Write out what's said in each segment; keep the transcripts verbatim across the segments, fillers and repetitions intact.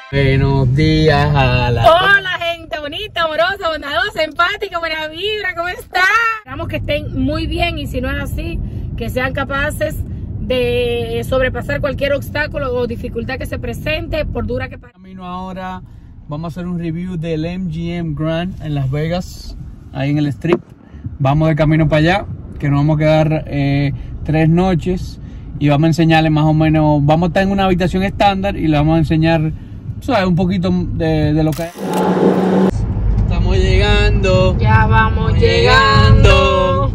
Buenos días a la... Hola gente bonita, amorosa, bondadosa, empática, buena vibra, ¿cómo están? Esperamos que estén muy bien y si no es así, que sean capaces de sobrepasar cualquier obstáculo o dificultad que se presente, por dura que pase. Camino ahora, vamos a hacer un review del M G M Grand en Las Vegas, ahí en el Strip. Vamos de camino para allá, que nos vamos a quedar eh, tres noches y vamos a enseñarles más o menos, vamos a estar en una habitación estándar y le vamos a enseñar, ¿sabes? Un poquito de, de lo que es. Estamos llegando. Ya vamos llegando.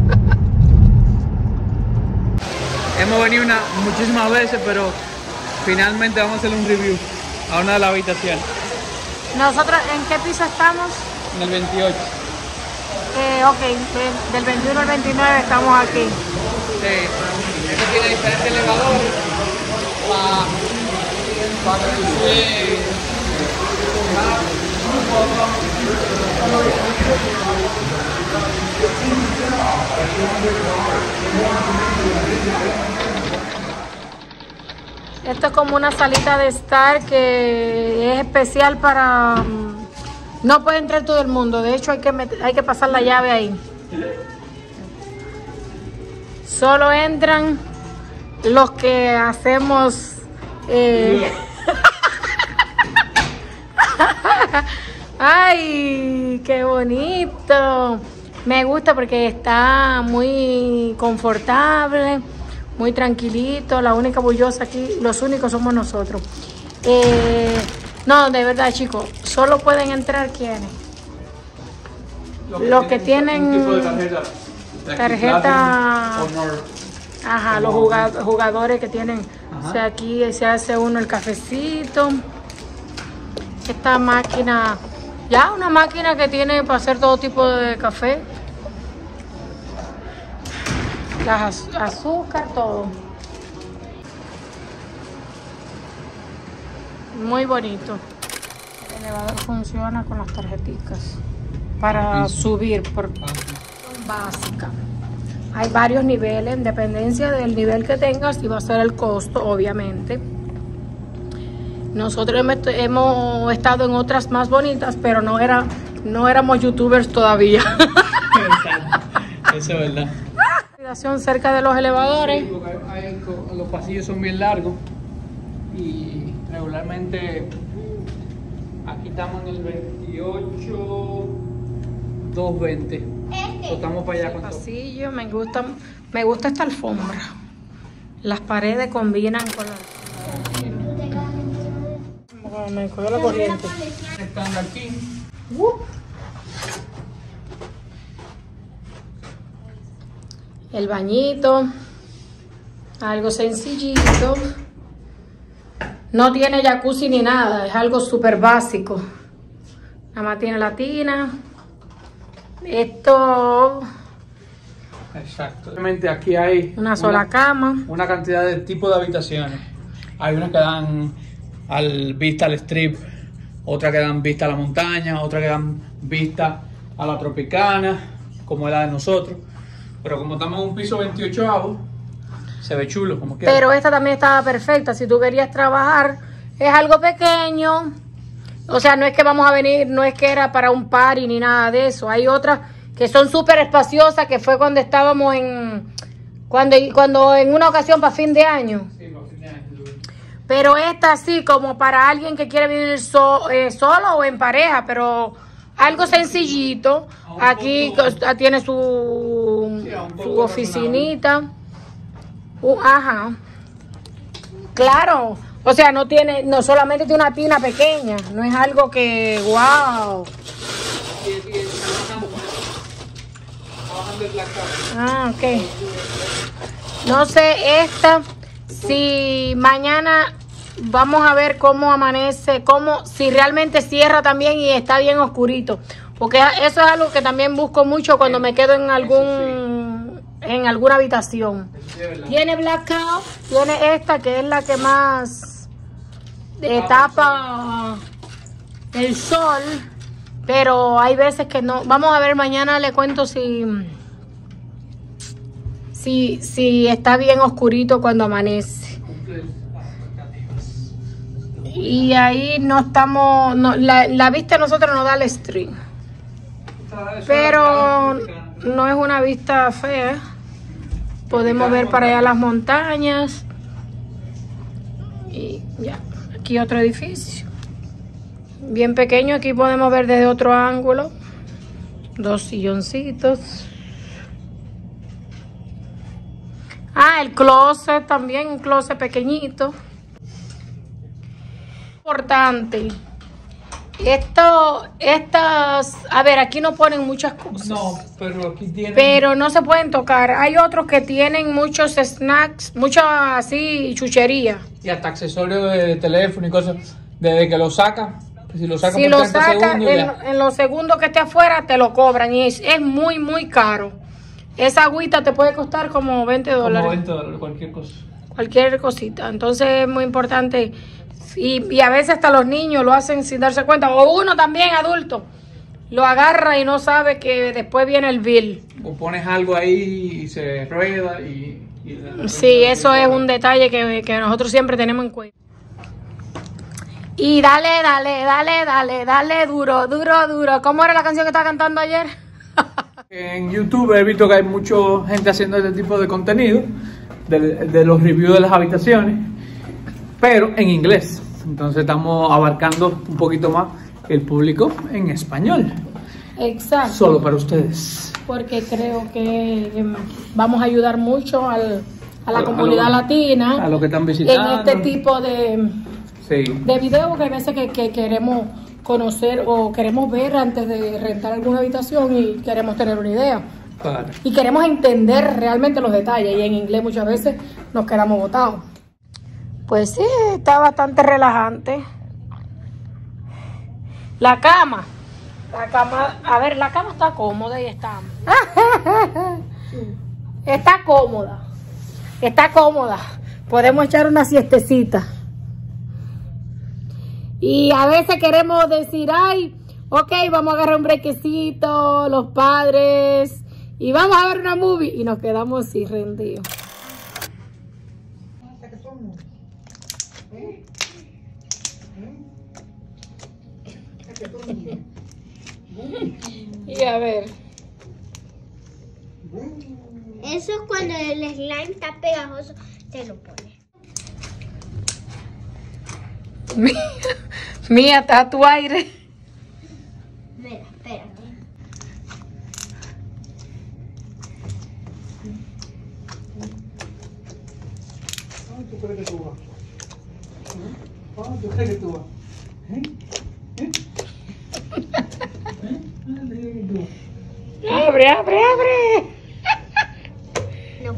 Hemos venido una, muchísimas veces, pero finalmente vamos a hacer un review a una de las habitaciones. ¿Nosotros en qué piso estamos? En el veintiocho. Eh, ok, de, del veintiuno al veintinueve estamos aquí. Sí, esto tiene diferentes elevadores para, para reducir. Esto es como una salita de estar que es especial para... No puede entrar todo el mundo, de hecho hay que, meter, hay que pasar la llave ahí. Solo entran los que hacemos... Eh... ¡Ay, qué bonito! Me gusta porque está muy confortable, muy tranquilito. La única bullosa aquí, los únicos somos nosotros. Eh, no, de verdad, chicos, solo pueden entrar quienes. Los que, los que tienen, tienen un tipo de tarjeta, tarjeta honor. Ajá, los jugadores, jugadores que tienen. Ajá. O sea, aquí se hace uno el cafecito. Esta máquina, ya una máquina que tiene para hacer todo tipo de café. Las az azúcar, todo. Muy bonito. El elevador funciona con las tarjeticas para subir por básica. Hay varios niveles, en dependencia del nivel que tengas y va a ser el costo, obviamente. Nosotros hemos, hemos estado en otras más bonitas, pero no era, no éramos youtubers todavía. Eso es verdad. Cerca de los elevadores. Sí, porque hay, hay, los pasillos son bien largos y regularmente aquí estamos en el veintiocho doscientos veinte. So, estamos para allá con pasillo. Todo. Me gusta, me gusta esta alfombra. Las paredes combinan con la... Me cogió la corriente. Están aquí. Uh. El bañito, algo sencillito, no tiene jacuzzi ni nada, es algo súper básico. Nada más tiene la tina. Esto... Exacto. Realmente aquí hay una sola una, cama. Una cantidad de tipos de habitaciones. Hay unas que dan al vista al strip, otras que dan vista a la montaña, otras que dan vista a la Tropicana, como es la de nosotros. Pero como estamos en un piso veintiocho, se ve chulo como quiera. Pero esta también estaba perfecta. Si tú querías trabajar, es algo pequeño. O sea, no es que vamos a venir, no es que era para un party ni nada de eso. Hay otras que son súper espaciosas, que fue cuando estábamos en... Cuando, cuando en una ocasión para fin de año. Sí, para fin de año. Pero esta sí, como para alguien que quiere vivir so, eh, solo o en pareja, pero... Algo sencillito. Aquí poco, tiene su, sí, su oficinita. Uh, ajá. Claro. O sea, no tiene, no solamente tiene una tina pequeña. No es algo que, wow. Ah, ok. No sé, esta, si mañana... Vamos a ver cómo amanece, cómo, si realmente cierra también y está bien oscurito. Porque eso es algo que también busco mucho cuando me quedo en algún en alguna habitación. Tiene blackout, tiene esta que es la que más eh, tapa el sol. Pero hay veces que no. Vamos a ver, mañana le cuento si, si, si está bien oscurito cuando amanece. Y ahí no estamos, no, la, la vista a nosotros nos da el stream. Pero no es una vista fea. Podemos ver para allá las montañas. Y ya, aquí otro edificio. Bien pequeño, aquí podemos ver desde otro ángulo. Dos silloncitos. Ah, el closet también, un closet pequeñito. Importante. Esto, estas, a ver, aquí no ponen muchas cosas. No, pero aquí tienen. Pero no se pueden tocar. Hay otros que tienen muchos snacks, mucha así chuchería. Y hasta accesorios de teléfono y cosas. Desde que lo saca, si lo saca Si por lo treinta sacas, segundos, en, ya. en los segundos que esté afuera te lo cobran y es, es muy, muy caro. Esa agüita te puede costar como veinte dólares. Como veinte dólares, cualquier cosa. Cualquier cosita. Entonces es muy importante. Y, y a veces hasta los niños lo hacen sin darse cuenta. O uno también, adulto, lo agarra y no sabe que después viene el bill. O pones algo ahí y se rueda y... y Sí, eso es un detalle que, que nosotros siempre tenemos en cuenta. Y dale, dale, dale, dale, dale, duro, duro, duro. ¿Cómo era la canción que estaba cantando ayer? En YouTube he visto que hay mucha gente haciendo este tipo de contenido, de, de los reviews de las habitaciones, pero en inglés. Entonces estamos abarcando un poquito más el público en español. Exacto. Solo para ustedes. Porque creo que eh, vamos a ayudar mucho al, a la A comunidad lo- latina a los que están visitando. en este tipo de, Sí. de videos, porque hay veces que, que queremos conocer o queremos ver antes de rentar alguna habitación y queremos tener una idea. Claro. Y queremos entender realmente los detalles y en inglés muchas veces nos quedamos botados. Pues sí, está bastante relajante. La cama. La cama, a ver, la cama está cómoda y está. Está cómoda. Está cómoda. Podemos echar una siestecita. Y a veces queremos decir, ay, ok, vamos a agarrar un brequecito, los padres, y vamos a ver una movie. Y nos quedamos así rendidos. Y a ver. Eso es cuando el slime está pegajoso, te lo pones. Mía, mía, está tu aire. Mira, espérate. ¿Dónde tú crees que tú vas? ¿Dónde tú crees que tú vas? ¿Eh? ¿Eh? ¿Eh? ¿Dónde crees que tú vas? Abre, abre, abre. No.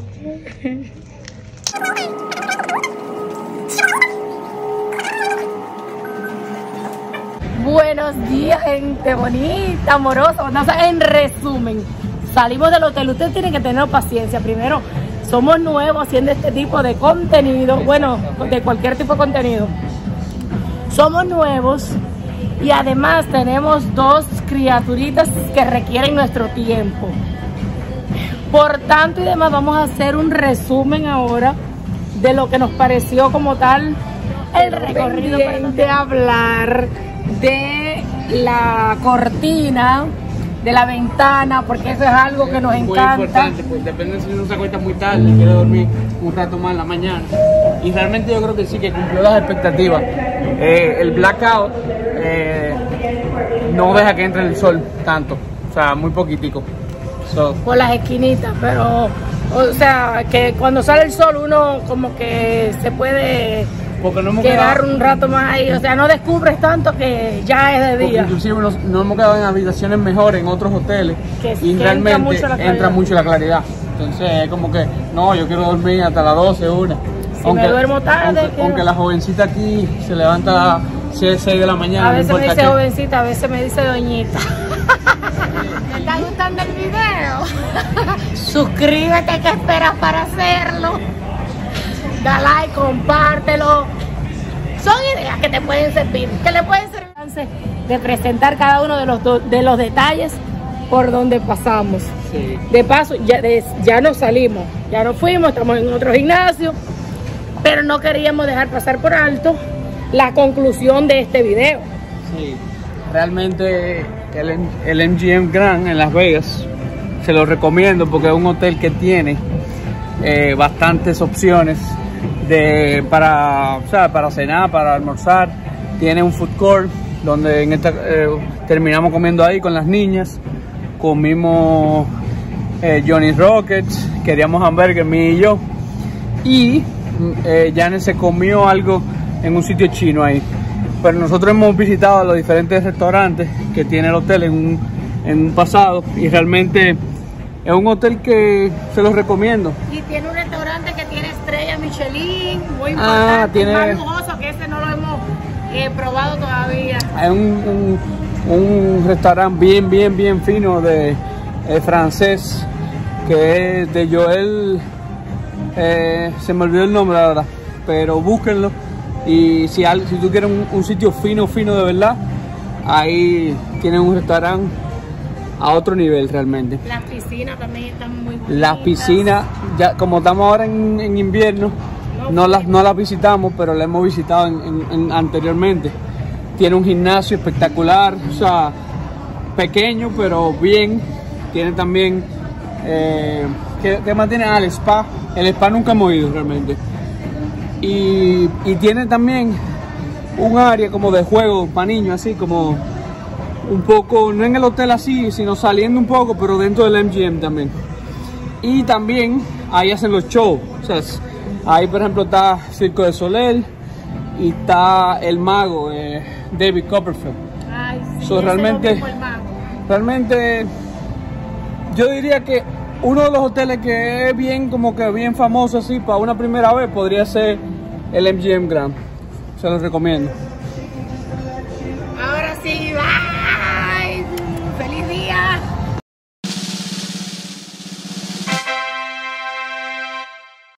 Buenos días, gente bonita, amorosa. No, o sea, en resumen, salimos del hotel. Ustedes tienen que tener paciencia. Primero, somos nuevos haciendo este tipo de contenido. Bueno, de cualquier tipo de contenido. Somos nuevos y además tenemos dos criaturitas que requieren nuestro tiempo. Por tanto y demás, vamos a hacer un resumen ahora de lo que nos pareció como tal el recorrido, de hablar de la cortina, de la ventana, porque eso es algo que nos Muy encanta. importante, pues depende si uno se acuesta muy tarde y quiere dormir un rato más en la mañana. Y realmente yo creo que sí, que cumplió las expectativas. Eh, el blackout eh, no deja que entre el sol tanto, o sea, muy poquitico. So, Por las esquinitas, pero o sea que cuando sale el sol uno como que se puede porque no hemos quedar quedado, un rato más ahí, o sea, no descubres tanto que ya es de porque día. inclusive nos, nos hemos quedado en habitaciones mejores en otros hoteles Que- y que entra realmente mucho la claridad. entra mucho la claridad. Entonces es como que, no, yo quiero dormir hasta las doce, una. Si me duermo tarde, aunque, quiero- aunque la jovencita aquí se levanta a seis de la mañana. A no veces me importa dice qué. jovencita, a veces me dice doñita. ¿Te está gustando el video? Suscríbete, que esperas para hacerlo. Da like, compártelo. Son ideas que te pueden servir, que le pueden servir de presentar cada uno de los, do- de los detalles por donde pasamos. Sí. De paso, ya, de- ya nos salimos, ya nos fuimos, estamos en otro gimnasio, pero no queríamos dejar pasar por alto la conclusión de este video. Sí, realmente el, el M G M Grand en Las Vegas se lo recomiendo porque es un hotel que tiene eh, bastantes opciones de, para, o sea, para cenar, para almorzar. Tiene un food court donde en esta, eh, terminamos comiendo ahí con las niñas. Comimos eh, Johnny Rockets, queríamos hamburger, mi y yo. Y eh, Janet se comió algo en un sitio chino ahí. Pero nosotros hemos visitado los diferentes restaurantes que tiene el hotel en un, en un pasado y realmente es un hotel que se los recomiendo. Y tiene un restaurante que tiene estrella Michelin, muy importante, ah, tiene... más lujoso, que este no lo hemos eh, probado todavía. Es un, un, un restaurante bien, bien, bien fino de eh, francés, que es de Joel, eh, se me olvidó el nombre la verdad, pero búsquenlo. Y si, si tú quieres un, un sitio fino, fino de verdad, ahí tienen un restaurante a otro nivel realmente. Las piscinas también están muy bonitas. Las piscinas, ya como estamos ahora en, en invierno, no, no, las, no las visitamos, pero las hemos visitado en, en, en, anteriormente. Tiene un gimnasio espectacular, o sea, pequeño pero bien. Tiene también, eh, ¿qué, qué más tiene? Ah, el spa. El spa nunca hemos ido realmente. Y, y tiene también un área como de juego para niños, así como un poco, no en el hotel así, sino saliendo un poco, pero dentro del M G M también. Y también ahí hacen los shows, o sea, ahí por ejemplo está Circo de Soleil y está el mago, eh, David Copperfield. Ay, sí, so, realmente, realmente yo diría que uno de los hoteles que es bien como que bien famoso así para una primera vez podría ser el M G M Grand. Se los recomiendo. Ahora sí, va.